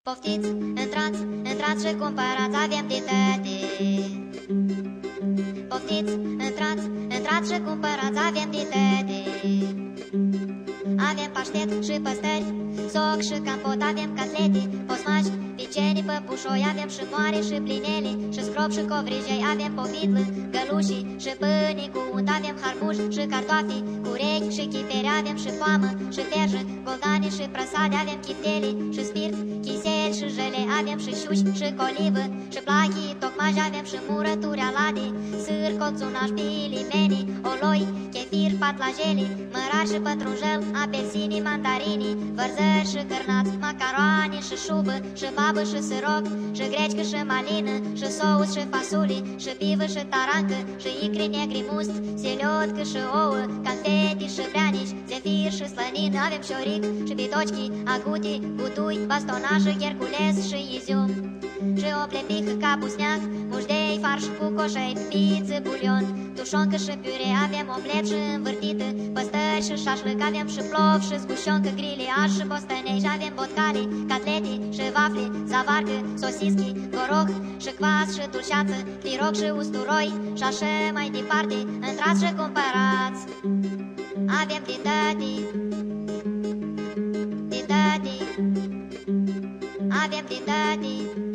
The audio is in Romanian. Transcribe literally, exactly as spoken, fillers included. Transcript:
Poftiți, intrați, intrați și cumpărați, avem de toate. Poftiți, intrați, intrați și cumpărați, avem de toate. Avem paștet și păstări, soc și campot, avem catlete, posmaci, piceni, păpușoi, avem și moare și plinele, și scrop și covrijei, avem povitlă, gălușii și pâini cu unt, avem harbuși și cartofi, cu urechi și chipere, avem și poamă și perjă, goldane și prăsade, avem chitele și spirit, chisel și jele, avem și șuși și colivă, și plachii, tocmaj, avem și murături alade, sâr, coțunaș, pilipeni, oloi, chefir, patlajele, mărar și pătrunjel, apelsini, mandarini, vărzări și cârnați, macaroane și șubă, și babă și siroc, și grecică și malină, și sous și fasuli, și pivă și tarancă, și icri negri must, seliotcă și ouă, canfeti și breanici, zefir și slănină, avem șoric și bitoci, aguti, gutui, bastonașă, chercules și izium, și o plepică capusneac, mușdei, farș cu coșei, piță, bulion, tușoncă și piure, avem omlet și învârtită, păstări și șașlăc, avem și plov și zgușioncă, griliaș și bostănei, și avem botcale, catlete și vafle, zavarcă, sosischi, goroh și quas și dulceață, piroc și usturoi, și așa mai departe, intrați și cumpărați, avem de toate, de toate, avem de toate.